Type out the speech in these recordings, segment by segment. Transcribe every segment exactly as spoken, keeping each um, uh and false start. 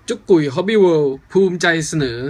จุกกุย Hobby World ภูมิใจเสนอ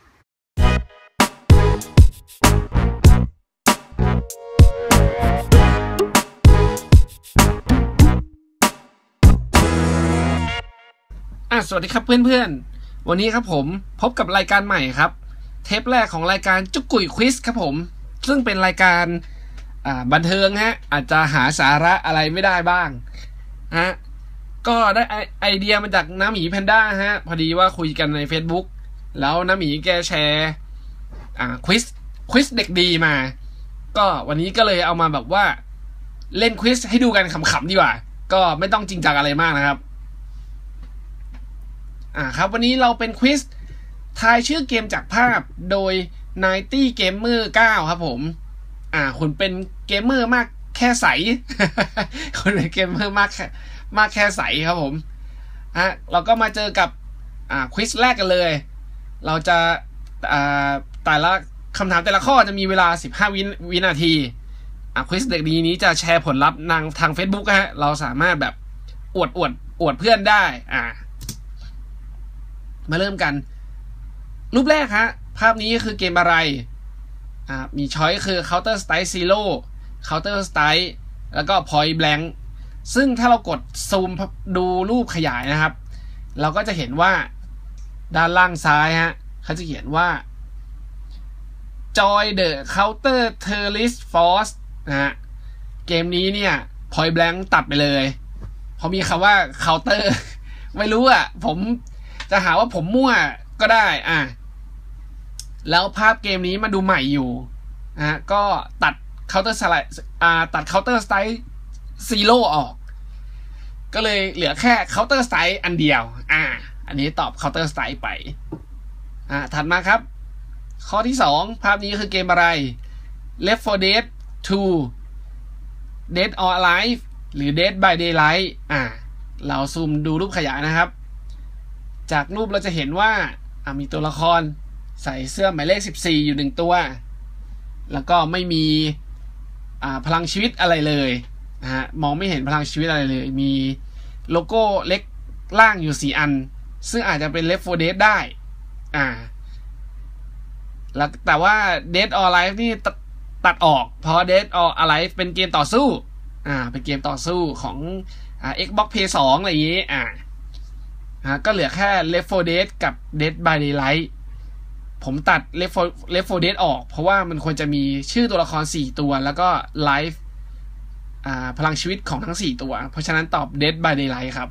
อ่ะสวัสดีครับเพื่อนๆวันนี้ครับผมพบกับรายการใหม่ครับเทปแรกของรายการจุกกุยควิสครับผมซึ่งเป็นรายการอ่าบันเทิงฮะอาจจะหาสาระอะไรไม่ได้บ้างฮะก็ได้ไอเดียมาจากน้ำหมีแพนด้าฮะพอดีว่าคุยกันใน Facebook แล้วน้ำหมีแกแชร์อ่าควิสควิสเด็กดีมาก็วันนี้ก็เลยเอามาแบบว่าเล่นควิสให้ดูกันขำๆดีกว่าก็ไม่ต้องจริงจังอะไรมากนะครับอ่าครับวันนี้เราเป็นควิสทายชื่อเกมจากภาพโดย ไนตี้ Gamer เก้าครับผมอ่าคุณเป็นเกมเมอร์มากแค่ใส คุณเป็นเกมเมอร์มากแค่มากแค่ใสครับผมฮะเราก็มาเจอกับอ่าควิสแรกกันเลยเราจะอ่าแต่ละคำถามแต่ละข้อจะมีเวลาสิบห้าวิวินาทีอ่าควิสเด็กดีนี้จะแชร์ผลลัพธ์ทางทาง Facebook ฮะเราสามารถแบบอวดอวดอวดเพื่อนได้อ่ามาเริ่มกันรูปแรกฮะภาพนี้คือเกมอะไรอ่ามีช้อยคือ Counter Strike Zero Counter Strike แล้วก็ Point Blank ซึ่งถ้าเรากดซูมดูรูปขยายนะครับเราก็จะเห็นว่าด้านล่างซ้ายฮะเขาจะเขียนว่า Join the Counter Terrorist Force นะฮะเกมนี้เนี่ย Point Blank ตัดไปเลยเพราะมีคำว่า Counter ไม่รู้อ่ะผมจะหาว่าผมมั่วก็ได้อ่ะแล้วภาพเกมนี้มาดูใหม่อยู่นะก็ตัด Counter Strike อ่าตัด Counter Strike Zero ออกก็เลยเหลือแค่ Counter Strike อันเดียวอ่าอันนี้ตอบ Counter Strike ไปอ่าถัดมาครับข้อที่สองภาพนี้คือเกมอะไร Left โฟร์ Dead ทู Dead or Alive หรือ Dead by Daylight อ่าเราซูมดูรูปขยายนะครับจากรูปเราจะเห็นว่าอ่ามีตัวละครใส่เสื้อหมายเลขสิบสี่อยู่หนึ่งตัวแล้วก็ไม่มีอ่าพลังชีวิตอะไรเลยนะฮะมองไม่เห็นพลังชีวิตอะไรเลยมีโลโก้เล็กล่างอยู่สี่อันซึ่งอาจจะเป็น Left โฟร์ Dead ได้อ่าแล้วแต่ว่า Dead or Alive นี่ตัดออกเพราะ Dead or Alive เป็นเกมต่อสู้อ่าเป็นเกมต่อสู้ของอ่า Xbox พี เอส ทู อะไรอย่างงี้อ่าก็เหลือแค่ Left โฟร์ Dead กับ Dead by Daylight ผมตัด Left โฟร์ Dead ออกเพราะว่ามันควรจะมีชื่อตัวละครสี่ตัวแล้วก็ Life อ่าพลังชีวิตของทั้งสี่ตัวเพราะฉะนั้นตอบ Dead by Daylight ครับ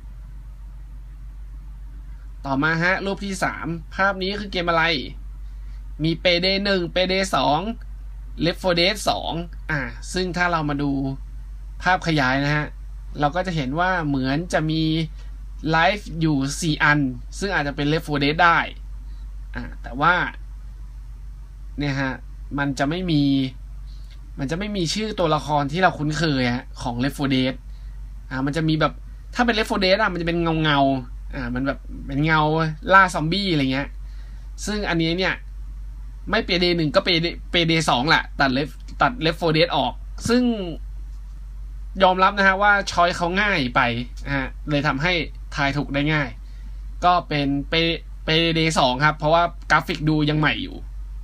ต่อมาฮะรูปที่สามภาพนี้คือเกมอะไรมี Payday หนึ่ง Payday สอง Left โฟร์ Dead สองอ่าซึ่งถ้าเรามาดูภาพขยายนะฮะเราก็จะเห็นว่าเหมือนจะมีไลฟ์อยู่สี่อันซึ่งอาจจะเป็น Left โฟร์ Dead ได้อ่าแต่ว่าเนี่ยฮะมันจะไม่มีมันจะไม่มีชื่อตัวละครที่เราคุ้นเคยฮะของ Left โฟร์ Dead อ่ามันจะมีแบบถ้าเป็น Left โฟร์ Dead อ่ะมันจะเป็นเงาเงาอ่ามันแบบเป็นเงาล่าซอมบี้อะไรเงี้ยซึ่งอันนี้เนี่ยไม่เปเดย์หนึ่งก็เปเดเปเดย์สองแหละตัด Left ตัด Left โฟร์ Dead ออกซึ่งยอมรับนะฮะว่าช้อยเขาง่ายไปนะฮะเลยทำให้ทายถูกได้ง่ายก็เป็นเปเปเดย์สองครับเพราะว่ากราฟิกดูยังใหม่อยู่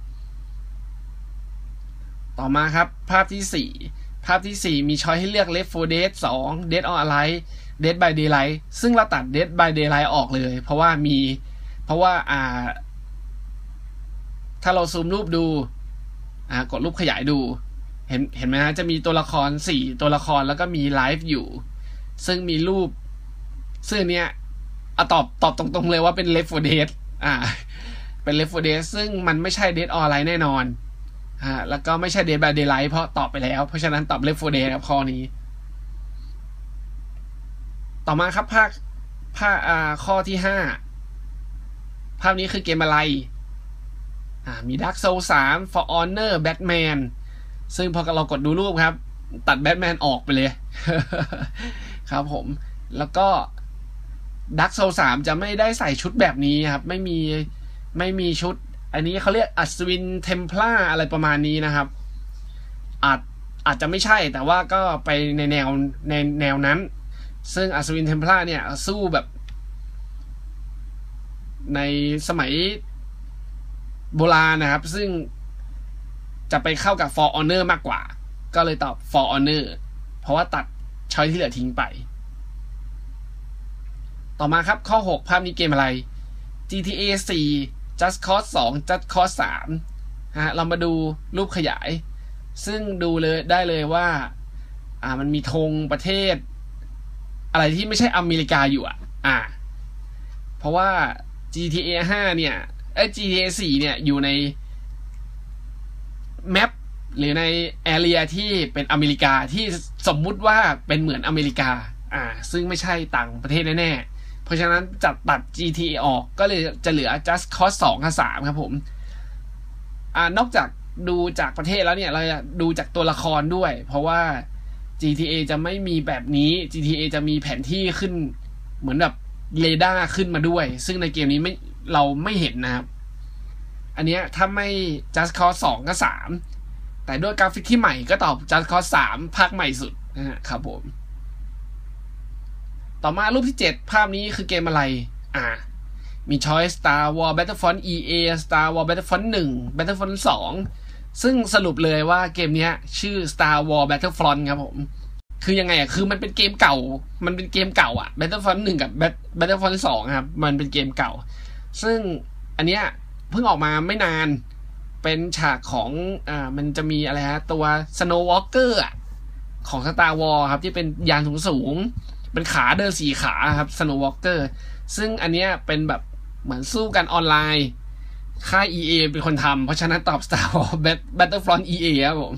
ต่อมาครับภาพที่สี่ภาพที่สี่มีช้อยให้เลือก Left โฟร์ Dead สอง Dead or Alive Dead by Daylight ซึ่งเราตัด Dead by Daylight ออกเลยเพราะว่ามีเพราะว่าอ่าถ้าเราซูมรูปดูอ่ากดรูปขยายดูเห็นเห็นไหมฮะจะมีตัวละครสี่ตัวละครแล้วก็มีไลฟ์อยู่ซึ่งมีรูปซึ่งเนี้ยเอาตอบตอบตรงๆเลยว่าเป็น Left โฟร์ Dead อ่าเป็น Left โฟร์ Dead ซึ่งมันไม่ใช่ Dead or Alive แน่นอนอ่าแล้วก็ไม่ใช่ Dead by Daylight เพราะตอบไปแล้วเพราะฉะนั้นตอบ Left โฟร์ Dead ครับข้อนี้ต่อมาครับภาคภาคอ่าข้อที่ห้าภาพนี้คือเกมอะไรอ่ามี Dark Souls สาม For Honor Batman ซึ่งพอเรากดดูรูปครับตัดแบทแมนออกไปเลย ครับผมแล้วก็ Dark Souls สามจะไม่ได้ใส่ชุดแบบนี้ครับไม่มีไม่มีชุดอันนี้เขาเรียกอัศวินเทมเพลาอะไรประมาณนี้นะครับอาจอาจจะไม่ใช่แต่ว่าก็ไปในแนวในแนวนั้นซึ่งอัศวินเทมเพลาเนี่ยสู้แบบในสมัยโบราณนะครับซึ่งจะไปเข้ากับ For Honor มากกว่าก็เลยตอบ For Honor เพราะว่าตัดช้อยที่เหลือทิ้งไปต่อมาครับข้อหกภาพนี้เกมอะไร จี ที เอ สี่ Just Cause สอง Just Cause สามฮะเรามาดูรูปขยายซึ่งดูเลยได้เลยว่าอ่ามันมีธงประเทศอะไรที่ไม่ใช่อเมริกาอยู่อ่ะอ่าเพราะว่า จี ที เอ ห้าเนี่ยเอ้ย จี ที เอ สี่เนี่ยอยู่ในแมปหรือในแอเรียที่เป็นอเมริกาที่สมมุติว่าเป็นเหมือนอเมริกาอ่าซึ่งไม่ใช่ต่างประเทศแน่ๆเพราะฉะนั้นจัดตัด จี ที เอ ออกก็เลยจะเหลือ Just Cause สองกับสามครับผมอ่านอกจากดูจากประเทศแล้วเนี่ยเราจะดูจากตัวละครด้วยเพราะว่า จี ที เอ จะไม่มีแบบนี้ จี ที เอ จะมีแผนที่ขึ้นเหมือนแบบเรดาร์ขึ้นมาด้วยซึ่งในเกมนี้ไม่เราไม่เห็นนะครับอันเนี้ยถ้าไม่ Just Cause สองกับสามแต่ด้วยกราฟิกที่ใหม่ก็ตอบ Just Cause สามภาคใหม่สุดนะครับผมต่อมารูปที่เจ็ดภาพนี้คือเกมอะไรอ่ามี Choice Star Wars Battlefront อี เอ Star Wars Battlefront หนึ่ง Battlefront สองซึ่งสรุปเลยว่าเกมนี้ชื่อ Star Wars Battlefront ครับผมคือยังไงอ่ะคือมันเป็นเกมเก่ามันเป็นเกมเก่าอ่ะ Battlefront หนึ่งกับ Battlefront สองครับมันเป็นเกมเก่าซึ่งอันเนี้ยเพิ่งออกมาไม่นานเป็นฉากของอ่ามันจะมีอะไรฮะตัว Snow Walker อ่ะของ Star Wars ครับที่เป็นยานสูงๆเป็นขาเดินสี่ขาครับ Snow Walker ซึ่งอันเนี้ยเป็นแบบเหมือนสู้กันออนไลน์ค่าย อี เอ เป็นคนทำเพราะฉะนั้นตอบ Star Wars Battlefront อี เอ ครับผม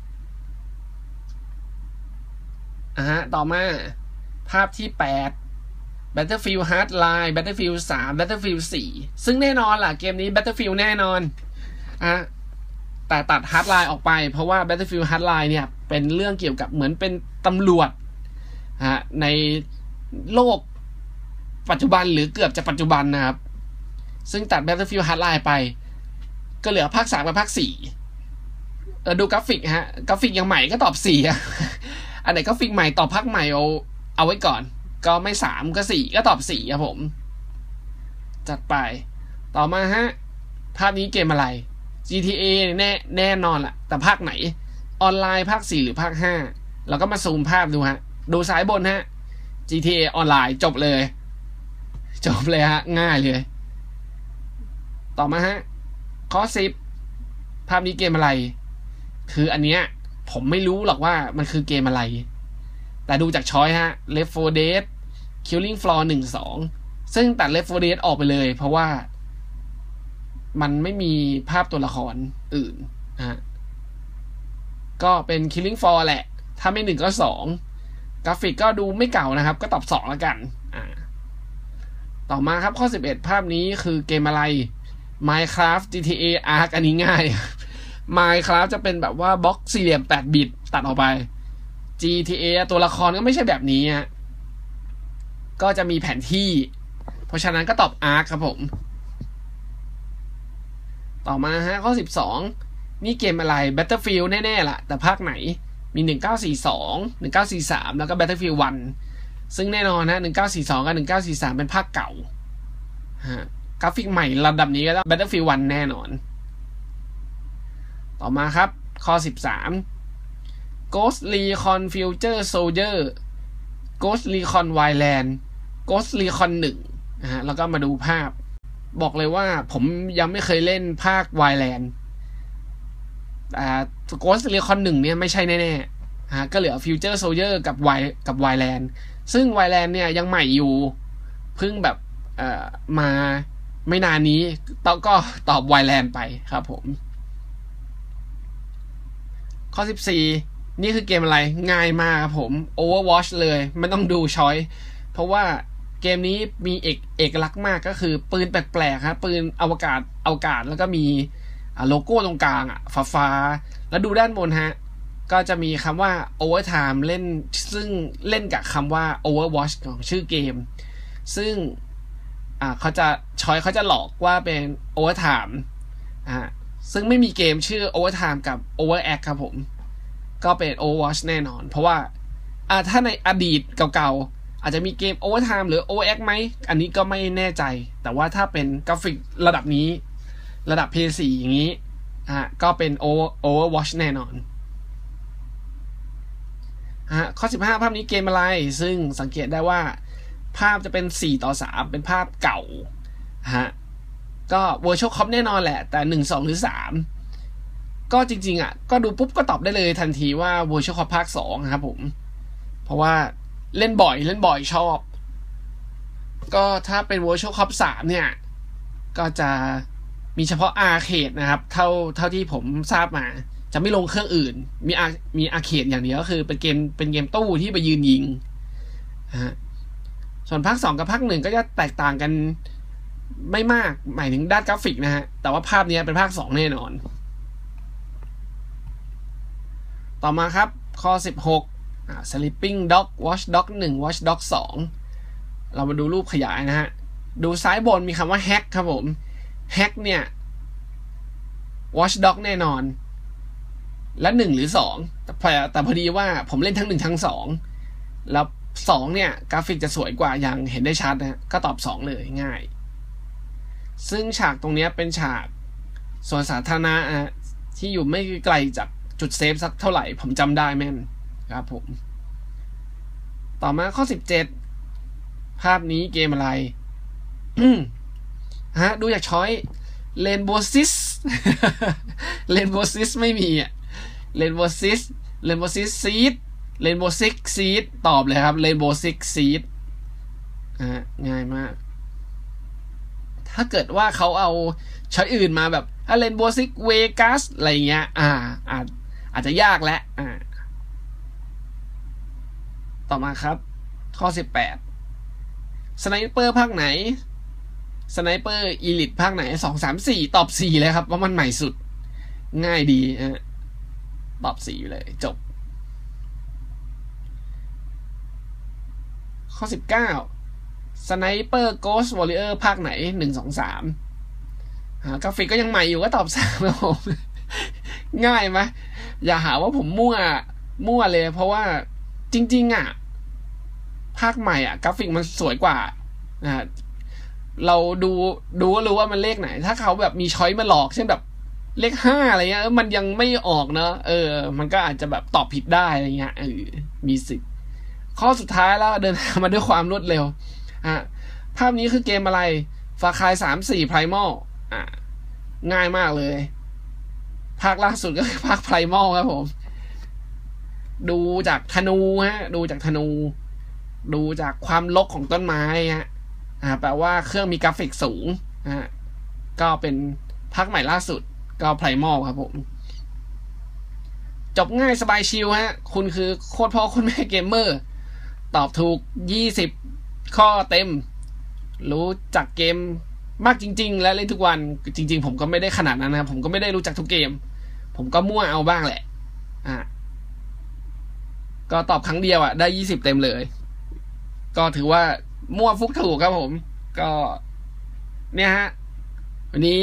อ่าฮะต่อมาภาพที่แปด Battlefield Hardline Battlefield สาม Battlefield สี่ซึ่งแน่นอนล่ะเกมนี้ Battlefield แน่นอนอ่ะแต่ตัด Hardline ออกไปเพราะว่า Battlefield Hardline เนี่ยเป็นเรื่องเกี่ยวกับเหมือนเป็นตำรวจฮะในโลกปัจจุบันหรือเกือบจะปัจจุบันนะครับซึ่งตัด Battlefield Hardline ไปก็เหลือภาคสามกับภาคสี่ดูกราฟิกฮะกราฟิกยังใหม่ก็ตอบสี่อ่ะอันไหนกราฟิกใหม่ตอบภาคใหม่เอาเอาไว้ก่อนก็ไม่สามก็สี่ก็ตอบสี่ครับผมจัดไปต่อมาฮะภาพนี้เกมอะไร จี ที เอ แน่แน่นอนล่ะแต่ภาคไหนออนไลน์ภาคสี่หรือภาคห้าเราก็มาซูมภาพดูฮะดูซ้ายบนฮะ จี ที เอ ออนไลน์จบเลยจบเลยฮะง่ายเลยต่อมาฮะข้อสิบภาพนี้เกมอะไรคืออันเนี้ยผมไม่รู้หรอกว่ามันคือเกมอะไรแต่ดูจากช้อยฮะ Left โฟร์ Dead Killing Floor หนึ่ง สองซึ่งตัด Left โฟร์ Dead ออกไปเลยเพราะว่ามันไม่มีภาพตัวละครอื่นฮะก็เป็น Killing Floor แหละถ้าไม่หนึ่งก็สองกราฟิกก็ดูไม่เก่านะครับก็ตอบสองแล้วกันอ่าต่อมาครับข้อสิบเอ็ดภาพนี้คือเกมอะไร Minecraft จี ที เอ Ark อันนี้ง่าย Minecraft จะเป็นแบบว่าบล็อกสี่เหลี่ยมแปดบิตตัดออกไป จี ที เอ ตัวละครก็ไม่ใช่แบบนี้ฮะก็จะมีแผนที่เพราะฉะนั้นก็ตอบ Ark ครับผมต่อมาฮะข้อสิบสองนี่เกมอะไร Battlefield แน่ๆล่ะแต่ภาคไหนมีหนึ่งเก้าสี่สอง หนึ่งเก้าสี่สามแล้วก็ Battlefield หนึ่งซึ่งแน่นอนนะหนึ่งเก้าสี่สองกับหนึ่งเก้าสี่สามเป็นภาคเก่าฮะกราฟิกใหม่ระดับนี้ก็ต้อง Battlefield หนึ่งแน่นอนต่อมาครับข้อสิบสาม Ghost Recon Future Soldier Ghost Recon Wildland Ghost Recon หนึ่งนะฮะแล้วก็มาดูภาพบอกเลยว่าผมยังไม่เคยเล่นภาค Wildland อ่า Ghost Recon หนึ่งเนี่ยไม่ใช่แน่ๆฮะก็เหลือ Future Soldier กับ Wild กับ Wildland ซึ่ง Wildland เนี่ยยังใหม่อยู่เพิ่งแบบเอ่อมาไม่นานนี้ต้องก็ตอบ Wildland ไปครับผมข้อสิบสี่นี่คือเกมอะไรง่ายมากครับผม Overwatch เลยไม่ต้องดูช้อยเพราะว่าเกมนี้มีเอกเอกลักษณ์มากก็คือปืนแปลกๆครับปืนอวกาศอวกาศแล้วก็มีโลโก้ตรงกลางอ่ะฟ้าๆแล้วดูด้านบนฮะก็จะมีคำว่า Overtime เล่นซึ่งเล่นกับคำว่า Overwatch ของชื่อเกมซึ่งอ่าเขาจะช้อยเขาจะหลอกว่าเป็น Overtime อ่าซึ่งไม่มีเกมชื่อ Overtime กับ Overact ครับผมก็เป็น Overwatch แน่นอนเพราะว่าอ่าถ้าในอดีตเก่าอาจจะมีเกม Overtime หรือ โอ เวอร์ เอ็กซ์ ไหมอันนี้ก็ไม่แน่ใจแต่ว่าถ้าเป็นกราฟิกระดับนี้ระดับ พี เอส โฟร์ อย่างนี้อ่ะก็เป็น Overwatch แน่นอนฮะข้อสิบห้าภาพนี้เกมอะไรซึ่งสังเกตได้ว่าภาพจะเป็นสี่ต่อสามเป็นภาพเก่าฮะก็ Virtual Cop แน่นอนแหละแต่หนึ่ง สองหรือสามก็จริงๆอ่ะก็ดูปุ๊บก็ตอบได้เลยทันทีว่า Virtual Cop ภาคสองครับผมเพราะว่าเล่นบ่อยเล่นบ่อยชอบก็ถ้าเป็น Virtual Cop สามเนี่ยก็จะมีเฉพาะอาร์เคดนะครับเท่าเท่าที่ผมทราบมาจะไม่ลงเครื่องอื่นมีอามีอาร์เคดอย่างเดียวก็คือเป็นเกมเป็นเกมตู้ที่ไปยืนยิงฮะส่วนภาคสองกับภาคหนึ่งก็จะแตกต่างกันไม่มากหมายถึงด้านกราฟิกนะฮะแต่ว่าภาพนี้เป็นภาคสองแน่นอนต่อมาครับข้อสิบหกอ่า Sleeping Dog Watch Dog หนึ่ง Watch Dog สองเรามาดูรูปขยายนะฮะดูซ้ายบนมีคำว่า Hack ครับผม Hack เนี่ย Watch Dog แน่นอนและหนึ่งหรือสองแต่พอแต่พอดีว่าผมเล่นทั้งหนึ่งทั้งสองแล้วสองเนี่ยกราฟิกจะสวยกว่าอย่างเห็นได้ชัดนะก็ตอบสองเลยง่ายซึ่งฉากตรงนี้เป็นฉากสวนสาธารณะที่อยู่ไม่ไกลจากจุดเซฟสักเท่าไหร่ผมจำได้แม่นครับผมต่อมาข้อสิบเจ็ดภาพนี้เกมอะไรฮะดูจากช้อยเรนโบว์ซิสเรนโบว์ซิสไม่มีอ่ะเรนโบว์ซิสเรนโบว์ซิสซีดเรนโบว์ซิกซีดตอบเลยครับเรนโบว์ซิกซีดอ่าง่ายมากถ้าเกิดว่าเขาเอาช้อยอื่นมาแบบเรนโบว์ซิกเวกัสอะไรเงี้ยอ่าอาจอาจจะยากแล้วอ่าต่อมาครับข้อสิบแปดสไนเปอร์ภาคไหนสไนเปอร์อีลิทภาคไหนสอง สาม สี่ตอบสี่เลยครับว่ามันใหม่สุดง่ายดีอ่ะตอบสี่เลยจบข้อสิบเก้าสไนเปอร์โกสต์วอริเออร์ภาคไหนหนึ่ง สอง สามหากราฟิกก็ยังใหม่อยู่ก็ตอบสามครับผมง่ายไหมอย่าหาว่าผมมั่วมั่วเลยเพราะว่าจริงๆอ่ะภาคใหม่อ่ะกราฟิกมันสวยกว่าอ่าเราดูดูก็รู้ว่ามันเลขไหนถ้าเขาแบบมีช้อยมาหลอกเช่นแบบเลขห้าอะไรเงี้ยมันยังไม่ออกเนอะเออมันก็อาจจะแบบตอบผิดได้อะไรเงี้ยเออมีสิทธิ์ข้อสุดท้ายแล้วเดินทางมาด้วยความรวดเร็วอ่ะภาพนี้คือเกมอะไรฟาคายสาม สี่ Primal อ่ะง่ายมากเลยภาคล่าสุดก็คือภาค Primal ครับผมดูจากธนูฮะดูจากธนูดูจากความรกของต้นไม้ฮะอ่าแปลว่าเครื่องมีกราฟิกสูงฮะก็เป็นภาคใหม่ล่าสุดก็ Primal ครับผมจบง่ายสบายชิลฮะคุณคือโคตรพ่อโคตรแม่เกมเมอร์ตอบถูกยี่สิบข้อเต็มรู้จักเกมมากจริงๆและเล่นทุกวันจริงๆผมก็ไม่ได้ขนาดนั้นนะผมก็ไม่ได้รู้จักทุกเกมผมก็มั่วเอาบ้างแหละอ่ะก็ตอบครั้งเดียวอ่ะได้ยี่สิบเต็มเลยก็ถือว่ามั่วฟุกถูกครับผมก็เนี่ยฮะวันนี้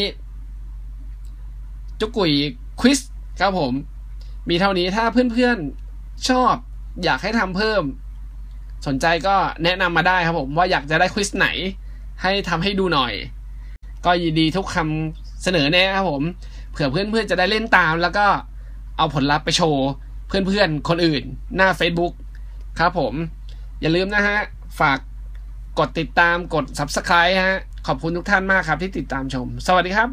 จุกกุยควิสครับผมมีเท่านี้ถ้าเพื่อนๆชอบอยากให้ทำเพิ่มสนใจก็แนะนำมาได้ครับผมว่าอยากจะได้ควิสไหนให้ทำให้ดูหน่อยก็ยินดีทุกคำเสนอแนะครับผมเผื่อเพื่อนๆจะได้เล่นตามแล้วก็เอาผลลัพธ์ไปโชว์เพื่อนๆคนอื่นหน้า Facebook ครับผมอย่าลืมนะฮะฝากกดติดตามกด Subscribe ฮะขอบคุณทุกท่านมากครับที่ติดตามชมสวัสดีครับ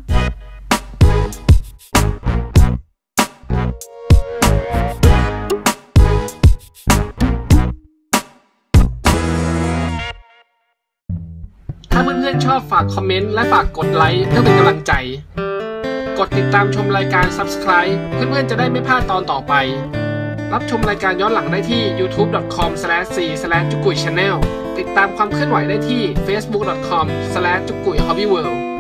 ถ้าเพื่อนๆชอบฝากคอมเมนต์และฝากกดไลค์เพื่อเป็นกำลังใจกดติดตามชมรายการ Subscribe เพื่อนๆจะได้ไม่พลาดตอนต่อไปรับชมรายการย้อนหลังได้ที่ ยูทูบ ดอท คอม สแลช ซี สแลช จุกุย ชาแนล ติดตามความเคลื่อนไหวได้ที่ เฟซบุ๊ก ดอท คอม สแลช จุกุย ฮอบบี้ เวิลด์